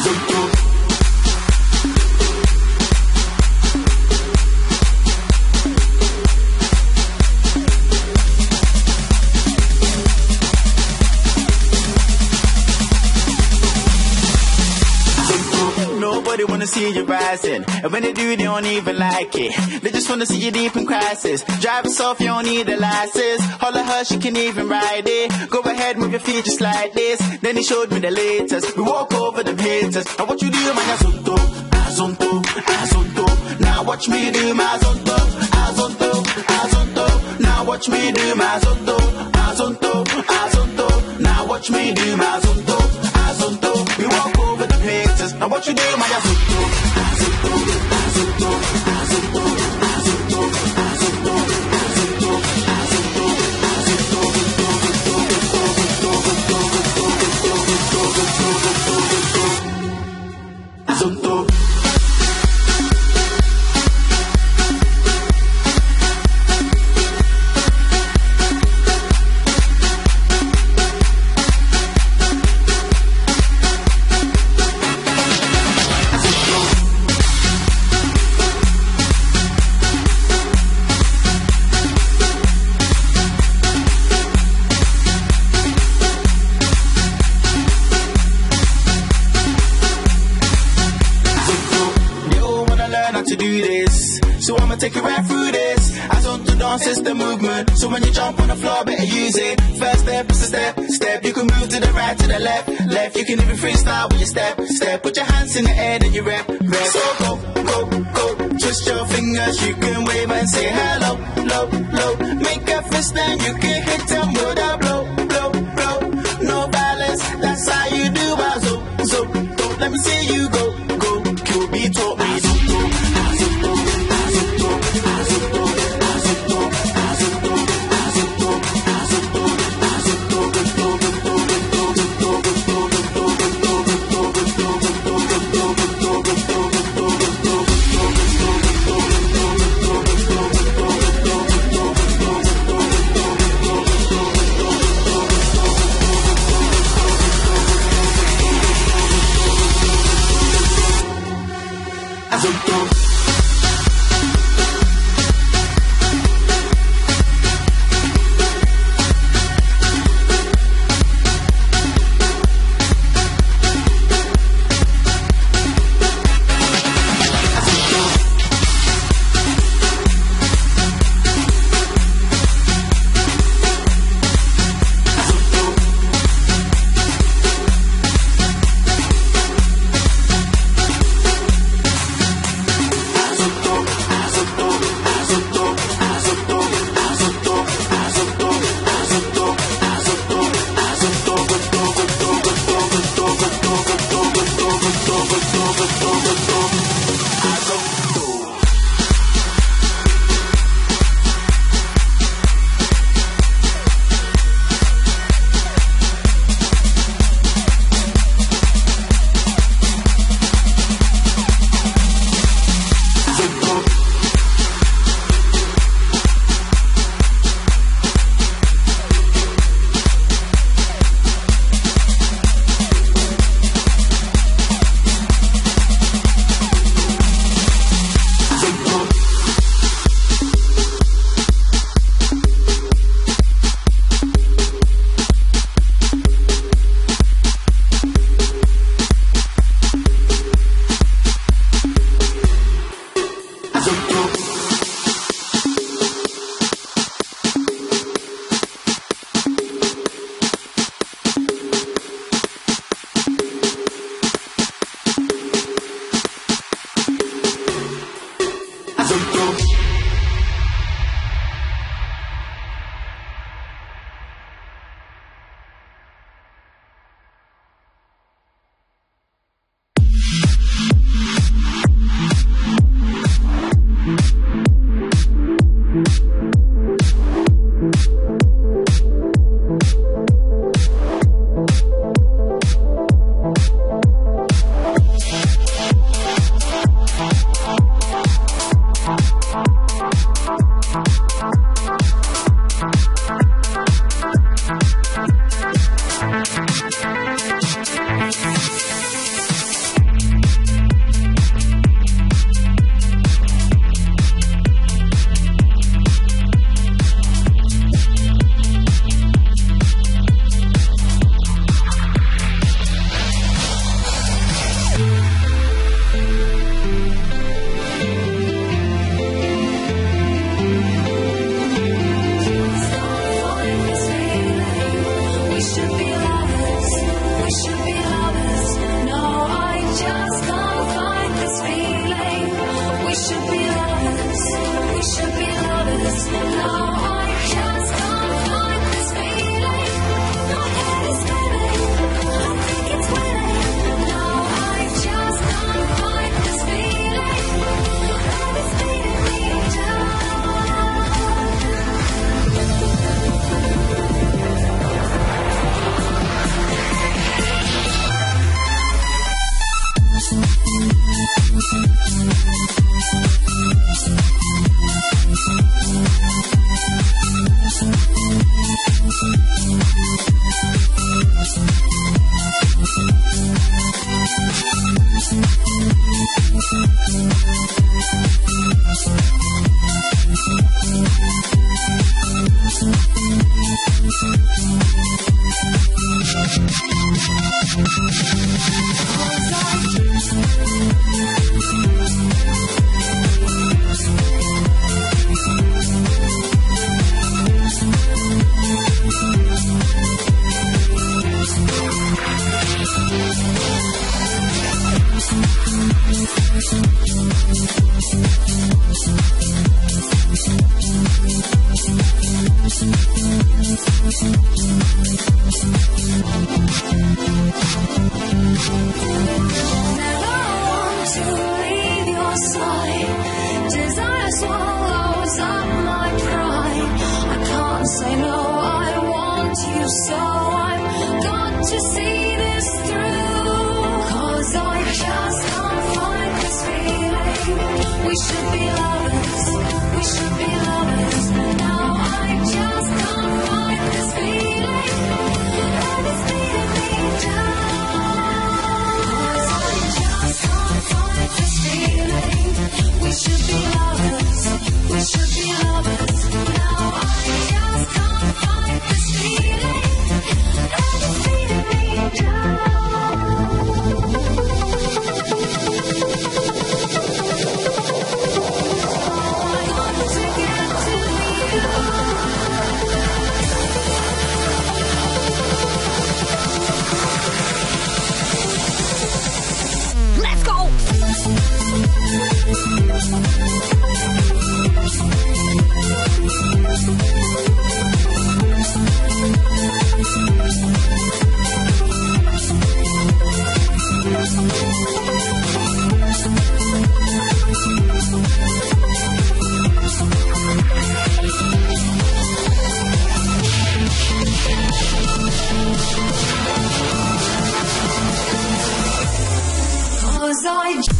Nobody wanna see you rising, and when they do, they don't even like it. They just wanna see you deep in crisis. Drive us off, you don't need a license. Holler her, she can even ride it. Go ahead, move your feet just like this. Then he showed me the latest. We walk over the haters. Now what you do, man, azonto, azonto, azonto. Now watch me do my azonto, azonto, azonto. Now watch me do my azonto, azonto, azonto. Now watch me do my azonto, azonto. We walk over the haters. Now what you do, my azonto, azonto, azonto, azonto, azonto, azonto, azonto, azonto, azonto, azonto. To do this, so I'ma take you right through this. I don't do dance, it's the movement. So when you jump on the floor, better use it. First step is a step, step. You can move to the right, to the left, left. You can even freestyle with your step, step. Put your hands in the air, then you rap, rap. So go, go, go. Twist your fingers, you can wave and say hello, low, low. Make a fist and you can hit them with a blow, blow, blow. No balance, that's how you do. So, don't let me see you go, go. QB taught me. I